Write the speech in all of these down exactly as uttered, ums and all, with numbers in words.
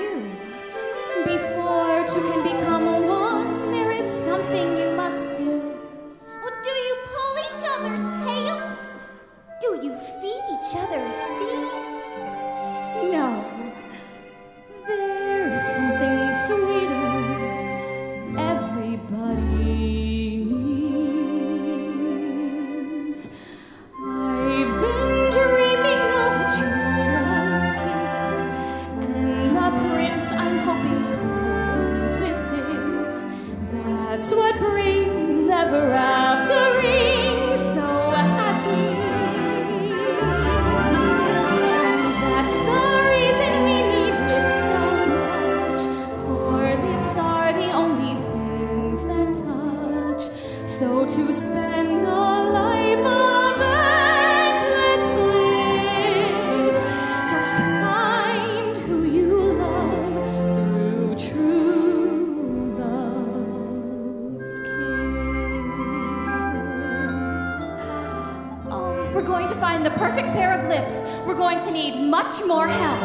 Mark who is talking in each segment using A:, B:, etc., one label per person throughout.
A: you. Before two can become one, there is something you must do.
B: Well, do you pull each other's tails? Do you feed each other seeds?
A: No. There is something sweeter everybody needs. I've been dreaming of a true love's kiss, and a prince I'm hoping comes with this. That's what brings ever aftering so happy. That's the reason we need lips so much, for lips are the only things that touch. So to spend a life of endless bliss, just find who you love through true love's kiss. Oh, if we're going to find the perfect pair of lips, we're going to need much more help.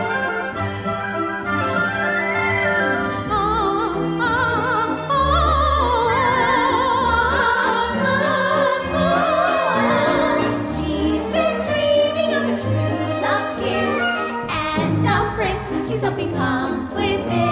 B: She's been dreaming of a true love's kiss, and a prince, and she's hoping comes with it.